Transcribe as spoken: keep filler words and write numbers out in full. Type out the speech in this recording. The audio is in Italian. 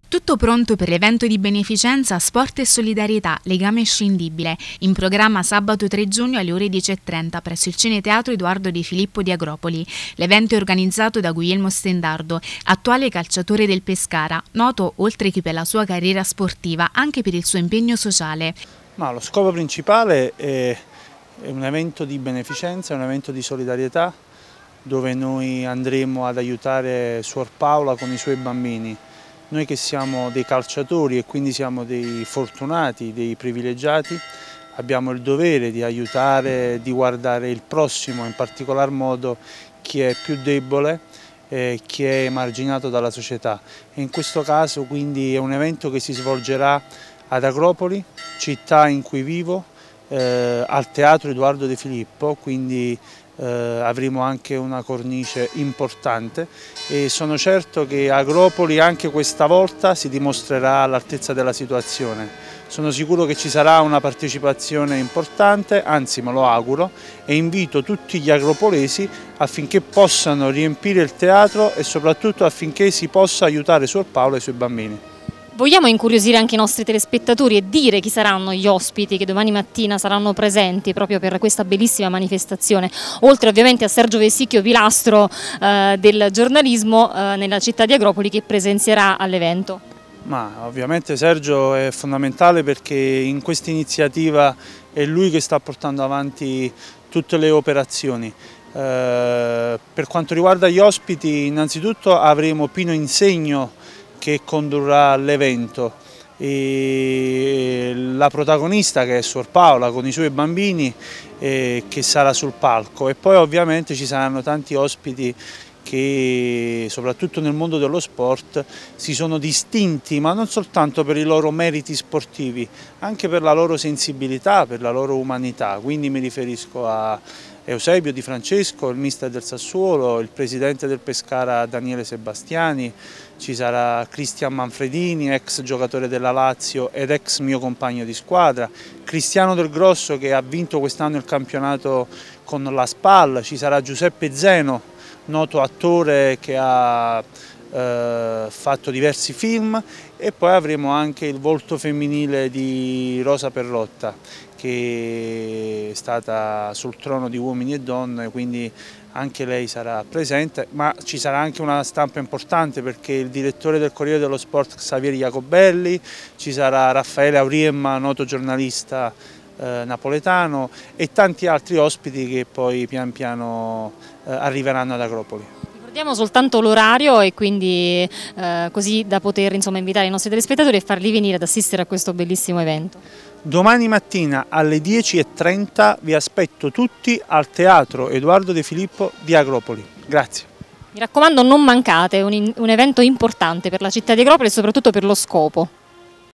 Tutto pronto per l'evento di beneficenza Sport e Solidarietà, legame inscindibile, in programma sabato tre giugno alle ore dieci e trenta presso il Cineteatro Edoardo De Filippo di Agropoli. L'evento è organizzato da Guglielmo Stendardo, attuale calciatore del Pescara, noto oltre che per la sua carriera sportiva anche per il suo impegno sociale. Ma lo scopo principale è un evento di beneficenza, è un evento di solidarietà dove noi andremo ad aiutare Suor Paola con i suoi bambini. Noi che siamo dei calciatori e quindi siamo dei fortunati, dei privilegiati, abbiamo il dovere di aiutare, di guardare il prossimo, in particolar modo chi è più debole, eh, chi è emarginato dalla società. E in questo caso quindi è un evento che si svolgerà ad Agropoli, città in cui vivo, eh, al Teatro Edoardo De Filippo, quindi eh, avremo anche una cornice importante e sono certo che Agropoli anche questa volta si dimostrerà all'altezza della situazione. Sono sicuro che ci sarà una partecipazione importante, anzi me lo auguro, e invito tutti gli agropolesi affinché possano riempire il teatro e soprattutto affinché si possa aiutare Suor Paola e i suoi bambini. Vogliamo incuriosire anche i nostri telespettatori e dire chi saranno gli ospiti che domani mattina saranno presenti proprio per questa bellissima manifestazione, oltre ovviamente a Sergio Vesicchio, pilastro eh, del giornalismo eh, nella città di Agropoli, che presenzierà all'evento. Ma ovviamente Sergio è fondamentale perché in questa iniziativa è lui che sta portando avanti tutte le operazioni. Eh, per quanto riguarda gli ospiti, innanzitutto avremo Pino Insegno che condurrà l'evento, e la protagonista che è Suor Paola con i suoi bambini eh, che sarà sul palco, e poi ovviamente ci saranno tanti ospiti che soprattutto nel mondo dello sport si sono distinti, ma non soltanto per i loro meriti sportivi, anche per la loro sensibilità, per la loro umanità. Quindi mi riferisco a Eusebio Di Francesco, il mister del Sassuolo, il presidente del Pescara Daniele Sebastiani, ci sarà Cristian Manfredini, ex giocatore della Lazio ed ex mio compagno di squadra, Cristiano Del Grosso che ha vinto quest'anno il campionato con la Spal, ci sarà Giuseppe Zeno, noto attore che ha eh, fatto diversi film, e poi avremo anche il volto femminile di Rosa Perrotta, che è stata sul trono di Uomini e Donne, quindi anche lei sarà presente, ma ci sarà anche una stampa importante perché il direttore del Corriere dello Sport Xavier Jacobelli, ci sarà Raffaele Auriemma, noto giornalista eh, napoletano, e tanti altri ospiti che poi pian piano eh, arriveranno ad Agropoli. Ricordiamo soltanto l'orario e quindi eh, così da poter insomma, invitare i nostri telespettatori e farli venire ad assistere a questo bellissimo evento. Domani mattina alle dieci e trenta vi aspetto tutti al Teatro Edoardo De Filippo di Agropoli. Grazie. Mi raccomando, non mancate, è un, un evento importante per la città di Agropoli e soprattutto per lo scopo.